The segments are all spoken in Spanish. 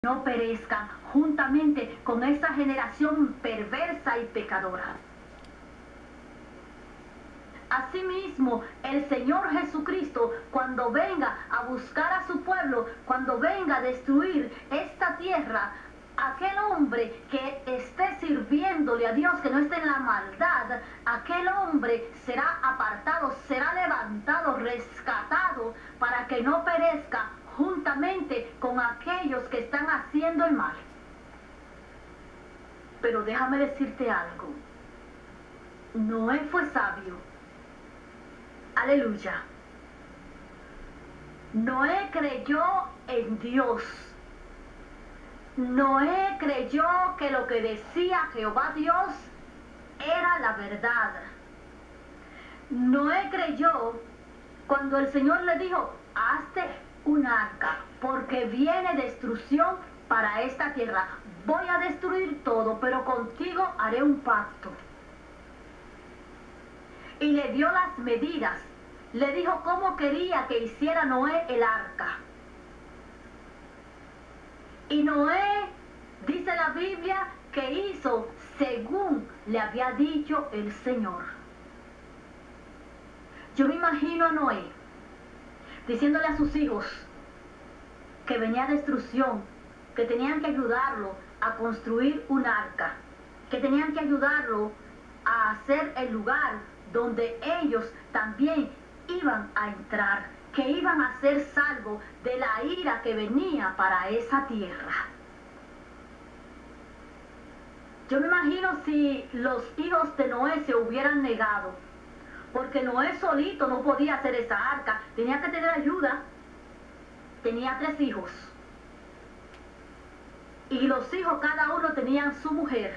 no perezcan juntamente con esa generación perversa y pecadora. Asimismo, el Señor Jesucristo, cuando venga a buscar a su pueblo, cuando venga a destruir esta tierra, aquel hombre que esté sirviéndole a Dios, que no esté en la maldad, aquel hombre será apartado, será levantado, rescatado, para que no perezca juntamente con aquellos que están haciendo el mal. Pero déjame decirte algo. Noé fue sabio. Aleluya. Noé creyó en Dios. Noé creyó que lo que decía Jehová Dios era la verdad. Noé creyó cuando el Señor le dijo, hazte un arca, porque viene destrucción para esta tierra. Voy a destruir todo, pero contigo haré un pacto. Y le dio las medidas, le dijo cómo quería que hiciera Noé el arca. Y Noé, dice la Biblia, que hizo según le había dicho el Señor. Yo me imagino a Noé diciéndole a sus hijos que venía destrucción, que tenían que ayudarlo a construir un arca, que tenían que ayudarlo a hacer el lugar donde ellos también iban a entrar, que iban a ser salvos de la ira que venía para esa tierra. Yo me imagino si los hijos de Noé se hubieran negado, porque Noé solito no podía hacer esa arca, tenía que tener ayuda. Tenía 3 hijos, y los hijos cada uno tenían su mujer,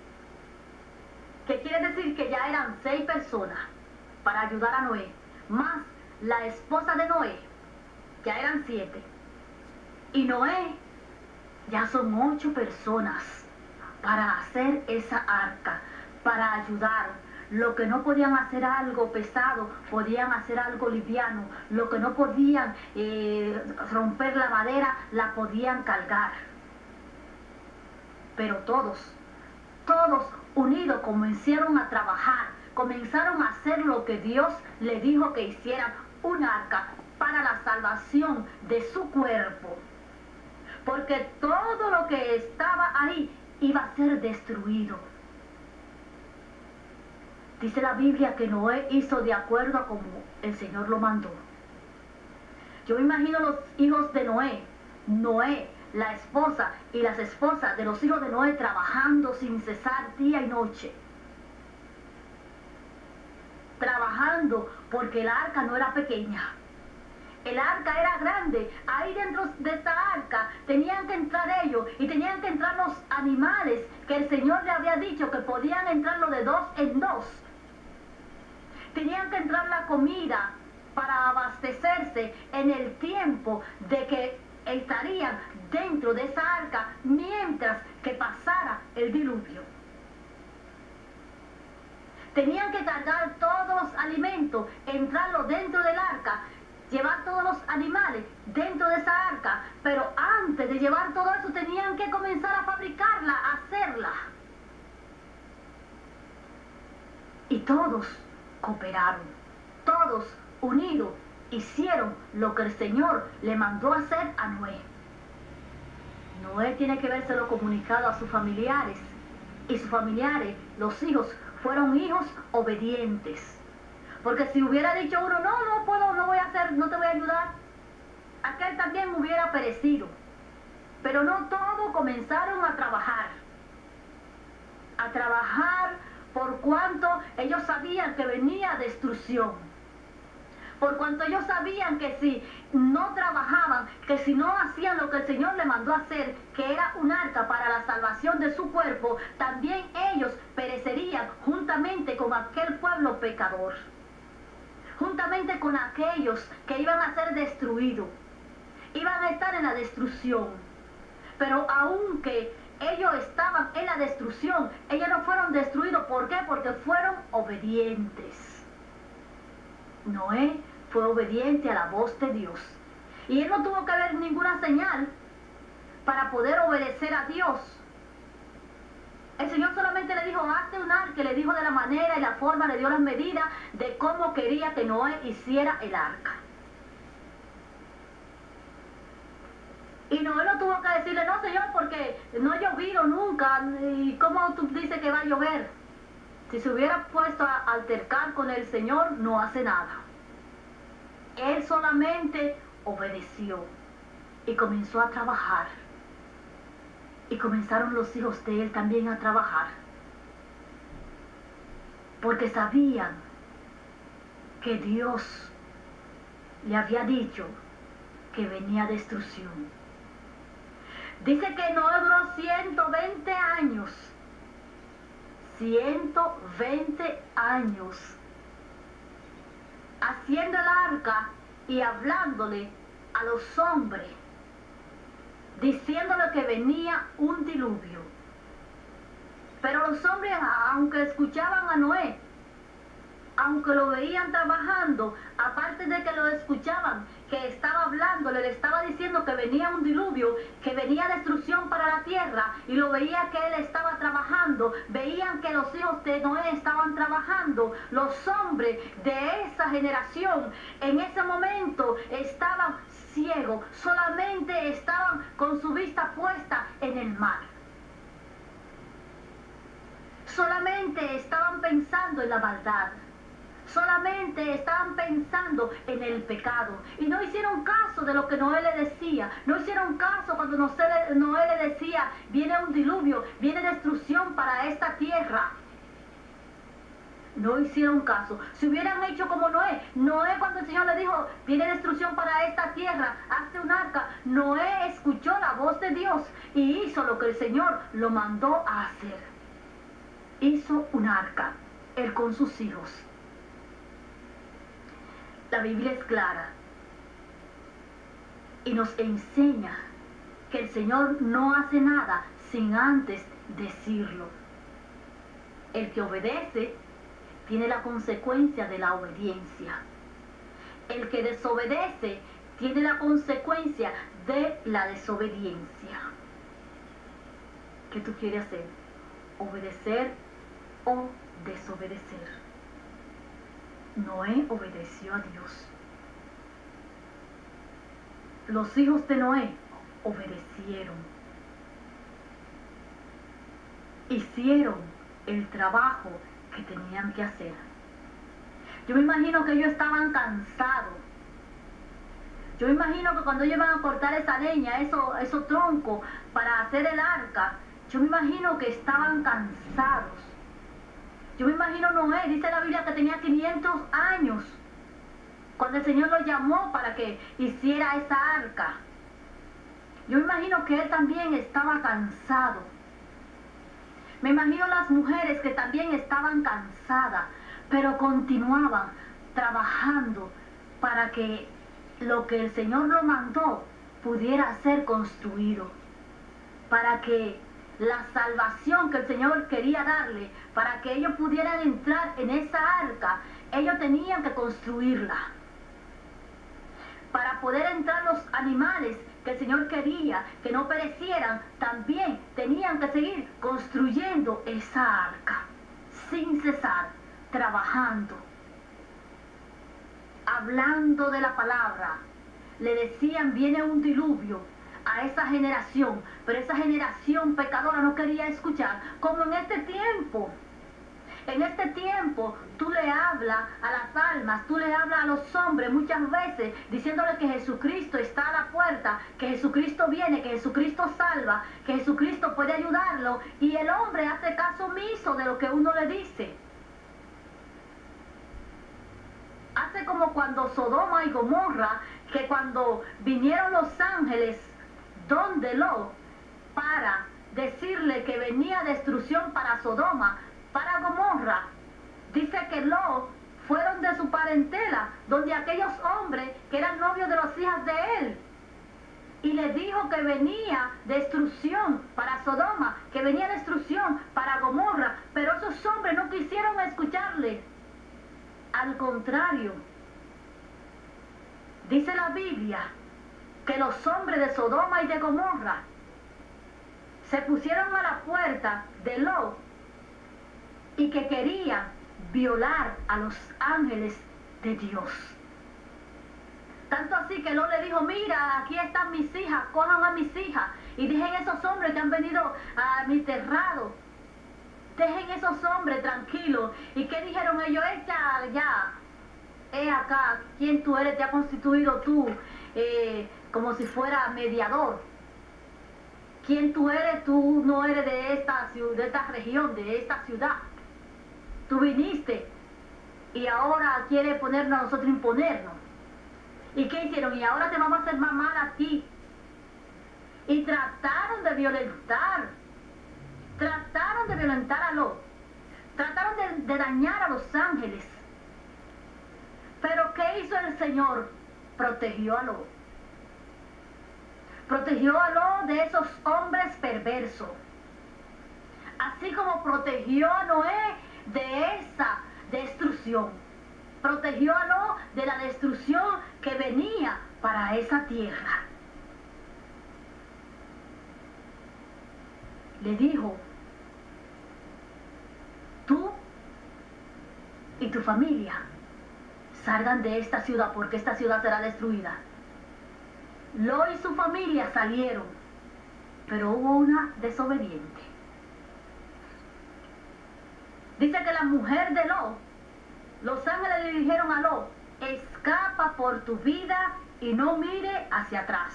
que quiere decir que ya eran 6 personas para ayudar a Noé, más la esposa de Noé, ya eran 7, y Noé ya son 8 personas para hacer esa arca, para ayudar. Lo que no podían hacer algo pesado, podían hacer algo liviano. Lo que no podían romper la madera, la podían cargar. Pero todos unidos comenzaron a trabajar, comenzaron a hacer lo que Dios le dijo que hicieran, un arca para la salvación de su cuerpo. Porque todo lo que estaba ahí iba a ser destruido. Dice la Biblia que Noé hizo de acuerdo a como el Señor lo mandó. Yo me imagino los hijos de Noé, la esposa y las esposas de los hijos de Noé trabajando sin cesar día y noche. Trabajando porque el arca no era pequeña. El arca era grande. Ahí dentro de esta arca tenían que entrar ellos y tenían que entrar los animales que el Señor le había dicho que podían entrarlo de 2 en 2. Tenían que entrar la comida para abastecerse en el tiempo de que estarían dentro de esa arca mientras que pasara el diluvio. Tenían que cargar todos los alimentos, entrarlo dentro del arca, llevar todos los animales dentro de esa arca, pero antes de llevar todo eso tenían que comenzar a fabricarla, a hacerla. Y todos cooperaron, todos unidos hicieron lo que el Señor le mandó hacer a Noé. Noé tiene que vérselo comunicado a sus familiares, y sus familiares, los hijos, fueron hijos obedientes. Porque si hubiera dicho uno, no puedo, no voy a hacer, no te voy a ayudar, aquel también hubiera perecido. Pero no todos comenzaron a trabajar por cuanto ellos sabían que venía destrucción. Por cuanto ellos sabían que si no trabajaban, que si no hacían lo que el Señor le mandó a hacer, que era un arca para la salvación de su cuerpo, también ellos perecerían juntamente con aquel pueblo pecador. Juntamente con aquellos que iban a ser destruidos. Iban a estar en la destrucción. Pero aunque ellos estaban en la destrucción, ellos no fueron destruidos. ¿Por qué? Porque fueron obedientes. Noé fue obediente a la voz de Dios. Y él no tuvo que ver ninguna señal. para poder obedecer a Dios. El Señor solamente le dijo, hazte un arca, le dijo de la manera y la forma, le dio las medidas de cómo quería que Noé hiciera el arca. Y Noé no tuvo que decirle, no Señor, porque no ha llovido nunca, y cómo tú dices que va a llover. Si se hubiera puesto a altercar con el Señor, no hace nada. Él solamente obedeció y comenzó a trabajar. Y comenzaron los hijos de él también a trabajar. Porque sabían que Dios le había dicho que venía destrucción. Dice que Noé duró 120 años. 120 años. Haciendo el arca y hablándole a los hombres. Diciéndole que venía un diluvio. Pero los hombres, aunque escuchaban a Noé, aunque lo veían trabajando, aparte de que lo escuchaban, que estaba hablando, le estaba diciendo que venía un diluvio, que venía destrucción para la tierra, y lo veía que él estaba trabajando, veían que los hijos de Noé estaban trabajando, los hombres de esa generación en ese momento estaban ciegos, solamente estaban con su vista puesta en el mar. Solamente estaban pensando en la maldad. Solamente estaban pensando en el pecado. Y no hicieron caso de lo que Noé le decía. No hicieron caso cuando Noé le decía, viene un diluvio, viene destrucción para esta tierra. No hicieron caso. Si hubieran hecho como Noé cuando el Señor le dijo, viene destrucción para esta tierra, hazte un arca. Noé escuchó la voz de Dios y hizo lo que el Señor lo mandó a hacer. Hizo un arca, él con sus hijos. La Biblia es clara y nos enseña que el Señor no hace nada sin antes decirlo. El que obedece tiene la consecuencia de la obediencia. El que desobedece tiene la consecuencia de la desobediencia. ¿Qué tú quieres hacer? ¿Obedecer o desobedecer? Noé obedeció a Dios. Los hijos de Noé obedecieron. Hicieron el trabajo que tenían que hacer. Yo me imagino que ellos estaban cansados. Yo me imagino que cuando ellos iban a cortar esa leña, esos troncos para hacer el arca, yo me imagino que estaban cansados. Yo me imagino Noé, dice la Biblia que tenía 500 años cuando el Señor lo llamó para que hiciera esa arca. Yo me imagino que él también estaba cansado. Me imagino las mujeres que también estaban cansadas, pero continuaban trabajando para que lo que el Señor lo mandó pudiera ser construido, para que la salvación que el Señor quería darle, para que ellos pudieran entrar en esa arca, ellos tenían que construirla. Para poder entrar los animales que el Señor quería que no perecieran, también tenían que seguir construyendo esa arca, sin cesar, trabajando, hablando de la palabra. Le decían, viene un diluvio a esa generación, pero esa generación pecadora no quería escuchar, como en este tiempo. En este tiempo tú le hablas a las almas, tú le hablas a los hombres muchas veces diciéndole que Jesucristo está a la puerta, que Jesucristo viene, que Jesucristo salva, que Jesucristo puede ayudarlo, y el hombre hace caso omiso de lo que uno le dice. Hace como cuando Sodoma y Gomorra, que cuando vinieron los ángeles donde Lot para decirle que venía destrucción para Sodoma, para Gomorra, dice que Lot fueron de su parentela, donde aquellos hombres que eran novios de las hijas de él, y le dijo que venía destrucción para Sodoma, que venía destrucción para Gomorra, pero esos hombres no quisieron escucharle. Al contrario, dice la Biblia que los hombres de Sodoma y de Gomorra se pusieron a la puerta de Lot y que querían violar a los ángeles de Dios. Tanto así que Lot le dijo, mira, aquí están mis hijas, cojan a mis hijas y dejen esos hombres que han venido a mi terrado. Dejen esos hombres tranquilos. ¿Y qué dijeron ellos? Ya, acá, ¿quién tú eres? Te ha constituido tú como si fuera mediador. ¿Quién tú eres? Tú no eres de esta región, de esta ciudad. Tú viniste y ahora quieres ponernos a nosotros, imponernos. ¿Y qué hicieron? Y ahora te vamos a hacer más mal a ti. Y trataron de violentar a Lot. Trataron de dañar a los ángeles. Pero ¿qué hizo el Señor? Protegió a Lot. Protegió a Lot de esos hombres perversos. Así como protegió a Noé de esa destrucción. Protegió a Lot de la destrucción que venía para esa tierra. Le dijo, tú y tu familia salgan de esta ciudad porque esta ciudad será destruida. Lot y su familia salieron, pero hubo una desobediente. Dice que la mujer de Lot, los ángeles le dijeron a Lot, escapa por tu vida y no mire hacia atrás.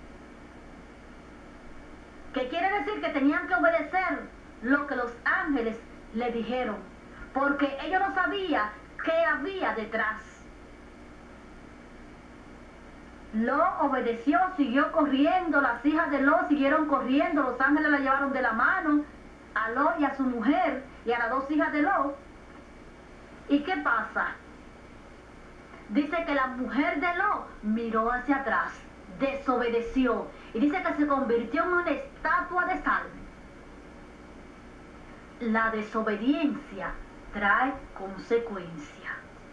¿Qué quiere decir? Que tenían que obedecer lo que los ángeles le dijeron, porque ellos no sabían qué había detrás. Lot obedeció, siguió corriendo, las hijas de Lot siguieron corriendo, los ángeles la llevaron de la mano a Lot y a su mujer y a las dos hijas de Lot. ¿Y qué pasa? Dice que la mujer de Lot miró hacia atrás, desobedeció y dice que se convirtió en una estatua de sal. La desobediencia trae consecuencia.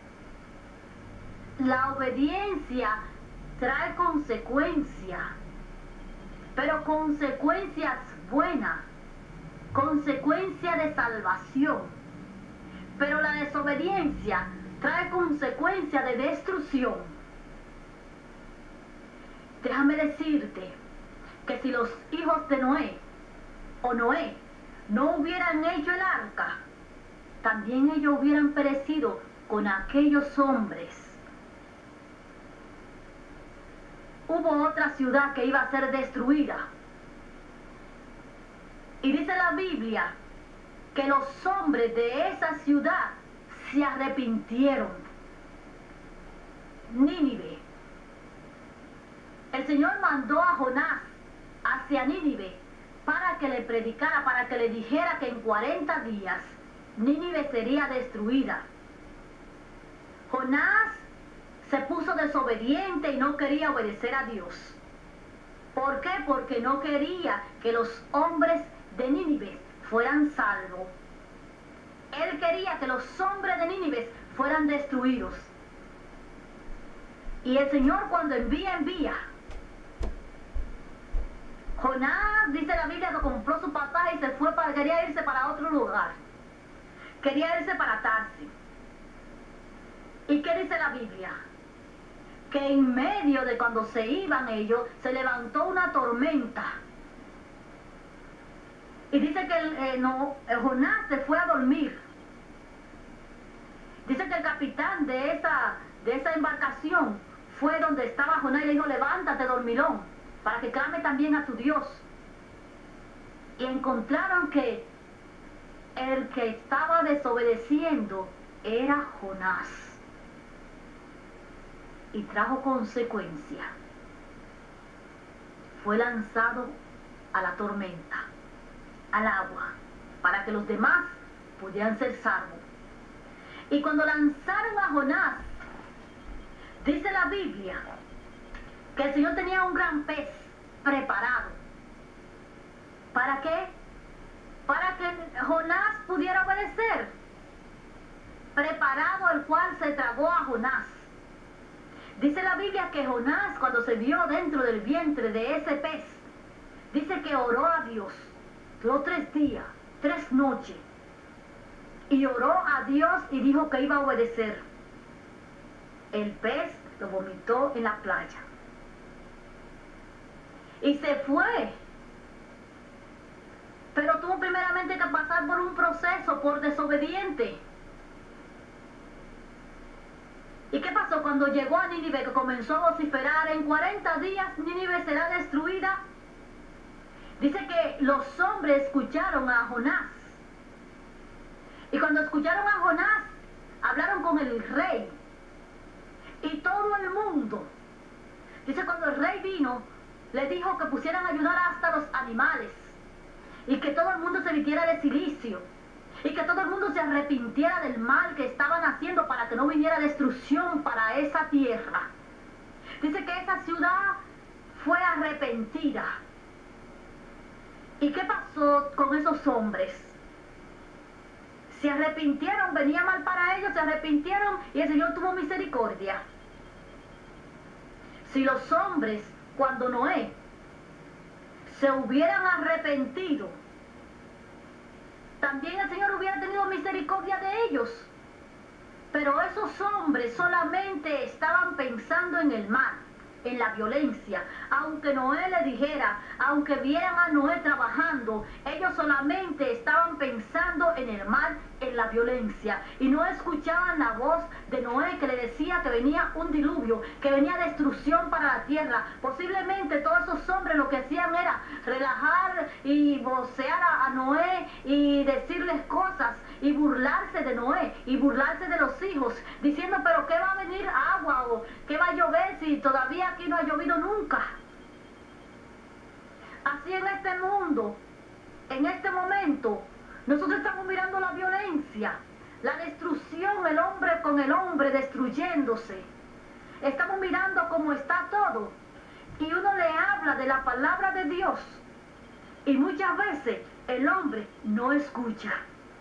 La obediencia trae consecuencias, pero consecuencias buenas, consecuencia de salvación. Pero la desobediencia trae consecuencia de destrucción. Déjame decirte que si los hijos de Noé no hubieran hecho el arca, también ellos hubieran perecido con aquellos hombres. Hubo otra ciudad que iba a ser destruida. Y dice la Biblia que los hombres de esa ciudad se arrepintieron. Nínive. El Señor mandó a Jonás hacia Nínive para que le predicara, para que le dijera que en 40 días Nínive sería destruida. Jonás se puso desobediente y no quería obedecer a Dios. ¿Por qué? Porque no quería que los hombres de Nínive fueran salvos. Él quería que los hombres de Nínive fueran destruidos. Y el Señor cuando envía. Jonás, dice la Biblia, que compró su pasaje y se fue quería irse para otro lugar. Quería irse para Tarsis. ¿Y qué dice la Biblia? Que en medio de cuando se iban ellos, se levantó una tormenta. Y dice que Jonás se fue a dormir. Dice que el capitán de esa embarcación fue donde estaba Jonás y le dijo, levántate, dormilón, para que clame también a tu Dios. Y encontraron que el que estaba desobedeciendo era Jonás. Y trajo consecuencia. Fue lanzado a la tormenta, al agua, para que los demás pudieran ser salvos. Y cuando lanzaron a Jonás, dice la Biblia que el Señor tenía un gran pez preparado. ¿Para qué? Para que Jonás pudiera obedecer. Preparado, el cual se tragó a Jonás. Dice la Biblia que Jonás, cuando se vio dentro del vientre de ese pez, dice que oró a Dios duró 3 días, 3 noches. Y oró a Dios y dijo que iba a obedecer. El pez lo vomitó en la playa. Y se fue. Pero tuvo primeramente que pasar por un proceso, por desobediente. ¿Y qué pasó cuando llegó a Nínive, que comenzó a vociferar? En 40 días Nínive será destruida. Dice que los hombres escucharon a Jonás. Y cuando escucharon a Jonás, hablaron con el rey. Y todo el mundo. Dice, cuando el rey vino, le dijo que pusieran a ayudar hasta los animales. Y que todo el mundo se vistiera de cilicio. Y que todo el mundo se arrepintiera del mal que estaban haciendo para que no viniera destrucción para esa tierra. Dice que esa ciudad fue arrepentida. ¿Y qué pasó con esos hombres? Se arrepintieron, venía mal para ellos, se arrepintieron y el Señor tuvo misericordia. Si los hombres, cuando Noé, se hubieran arrepentido, también el Señor hubiera tenido misericordia de ellos. Pero esos hombres solamente estaban pensando en el mal, en la violencia. Aunque Noé le dijera, aunque vieran a Noé trabajando, ellos solamente estaban pensando en el mal, en la violencia. Y no escuchaban la voz de Noé que le decía que venía un diluvio, que venía destrucción para la tierra. Posiblemente todos esos hombres lo que hacían era relajar y vocear a Noé y decirles cosas y burlarse de Noé y burlarse de los hijos, diciendo, pero ¿qué va a venir agua o qué va a llover si todavía aquí no ha llovido nunca? Así en este mundo, en este momento, nosotros estamos mirando la violencia, la destrucción, el hombre con el hombre destruyéndose. Estamos mirando cómo está todo. Y uno le habla de la palabra de Dios. Y muchas veces el hombre no escucha.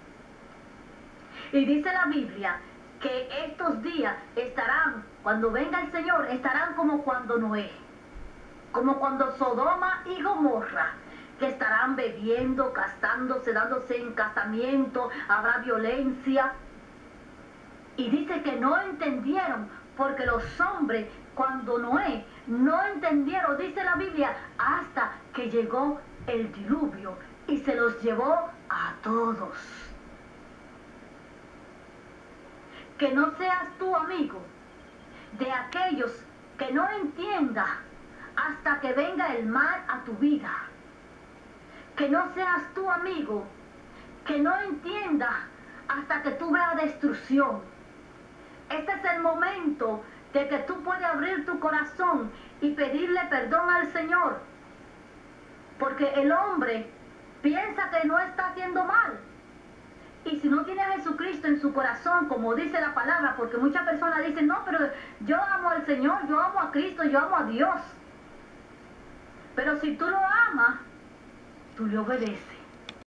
Y dice la Biblia que estos días estarán, cuando venga el Señor, estarán como cuando Noé. Como cuando Sodoma y Gomorra, que estarán bebiendo, casándose, dándose en casamiento, habrá violencia. Y dice que no entendieron, porque los hombres, cuando Noé, no entendieron, dice la Biblia, hasta que llegó el diluvio y se los llevó a todos. Que no seas tú, amigo, de aquellos que no entiendan hasta que venga el mal a tu vida. Que no seas tú, amigo, que no entiendas hasta que tú veas destrucción. Este es el momento de que tú puedes abrir tu corazón y pedirle perdón al Señor. Porque el hombre piensa que no está haciendo mal. Y si no tiene a Jesucristo en su corazón, como dice la palabra, porque muchas personas dicen, no, pero yo amo al Señor, yo amo a Cristo, yo amo a Dios. Pero si tú lo amas, tú le obedeces.